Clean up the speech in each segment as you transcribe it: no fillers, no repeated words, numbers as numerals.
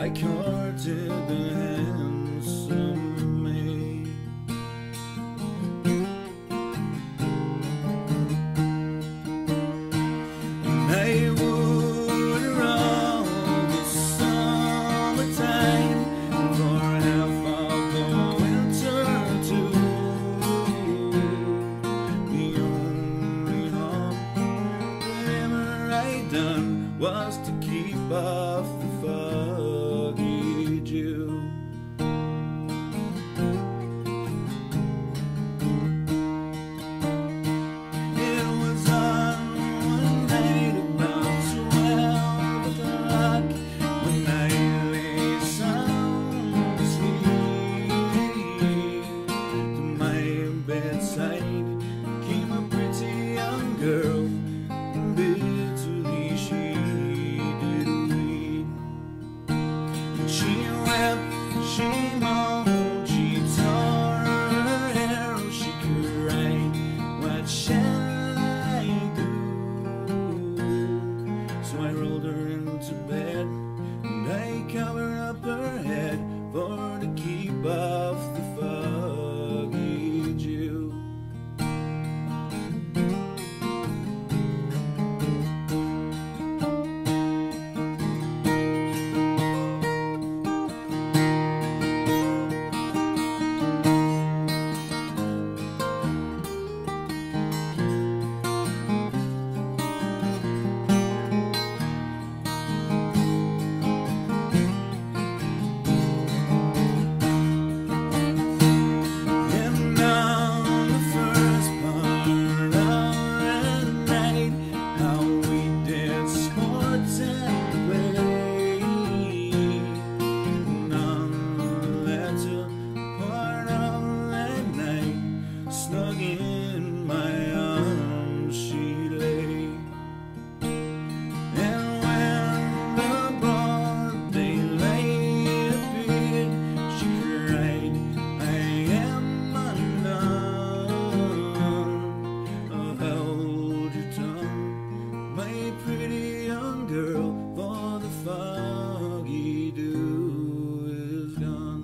I courted the handsome maid. And I would around the summertime for half of the winter too. The only harm that ever I done was to keep off the foggy dew. It was on one night about 12 o'clock when I lay sound asleep. To my bedside came a pretty young girl, bitterly she did weep. She wept, she moaned, she tore her hair, she cried, what shall I do? So I rolled her into bed and I covered up her head for to keep off the foggy dew. Snug in my arms she lay, and when the broad daylight appeared, she cried, I am undone. Oh, hold your tongue, my pretty young girl, for the foggy dew is gone.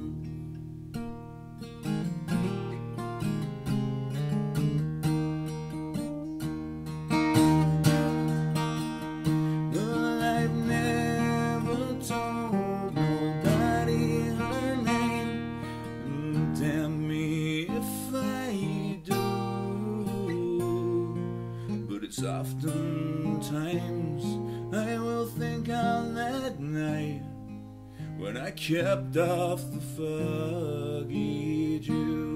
It's oftentimes I will think on that night when I kept off the foggy dew.